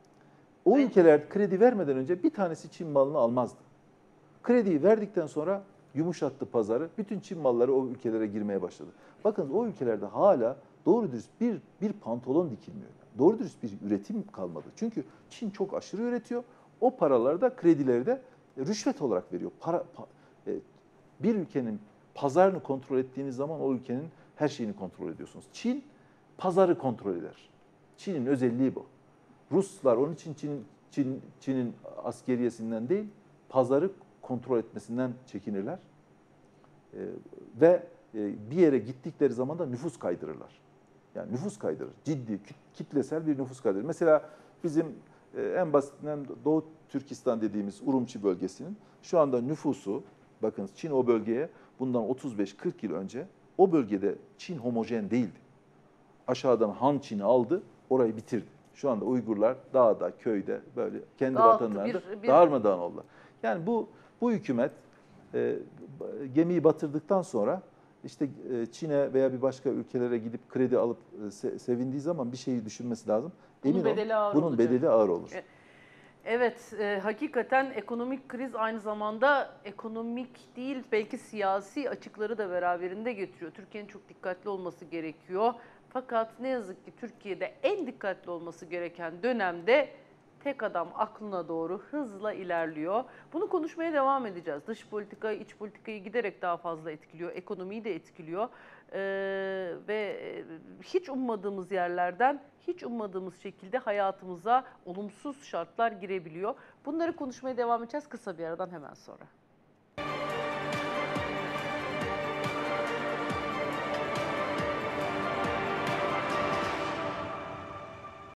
O Evet. ülkeler kredi vermeden önce bir tanesi Çin malını almazdı. Krediyi verdikten sonra yumuşattı pazarı. Bütün Çin malları o ülkelere girmeye başladı. Bakın o ülkelerde hala doğru dürüst bir, bir pantolon dikilmiyor. Doğru dürüst bir üretim kalmadı. Çünkü Çin çok aşırı üretiyor. O paraları da kredileri de rüşvet olarak veriyor. Para, pa- e, bir ülkenin pazarını kontrol ettiğiniz zaman o ülkenin her şeyini kontrol ediyorsunuz. Çin pazarı kontrol eder. Çin'in özelliği bu. Ruslar onun için Çin, Çin, Çin'in askeriyesinden değil, pazarı kontrol etmesinden çekinirler. Ee, ve e, bir yere gittikleri zaman da nüfus kaydırırlar. Yani nüfus kaydırır. Ciddi, kit- kitlesel bir nüfus kaydırır. Mesela bizim e, en basitinden Doğu Türkistan dediğimiz Urumçi bölgesinin şu anda nüfusu, bakın Çin o bölgeye bundan otuz beş kırk yıl önce o bölgede Çin homojen değildi. Aşağıdan Han Çin'i aldı, orayı bitirdi. Şu anda Uygurlar dağda, köyde böyle kendi Dağıttı, vatanlarında bir- bir- darmadağın oldular. Yani bu bu hükümet e, gemiyi batırdıktan sonra işte e, Çin'e veya bir başka ülkelere gidip kredi alıp e, se- sevindiği zaman bir şeyi düşünmesi lazım. Bunun Emin ol, bedeli ağır bunun olacak. bedeli ağır olur. E, Evet, e, hakikaten ekonomik kriz aynı zamanda ekonomik değil belki siyasi açıkları da beraberinde getiriyor. Türkiye'nin çok dikkatli olması gerekiyor. Fakat ne yazık ki Türkiye'de en dikkatli olması gereken dönemde tek adam aklına doğru hızla ilerliyor. Bunu konuşmaya devam edeceğiz. Dış politikayı, iç politikayı giderek daha fazla etkiliyor. Ekonomiyi de etkiliyor. Ee, ve hiç ummadığımız yerlerden, hiç ummadığımız şekilde hayatımıza olumsuz şartlar girebiliyor. Bunları konuşmaya devam edeceğiz kısa bir aradan hemen sonra.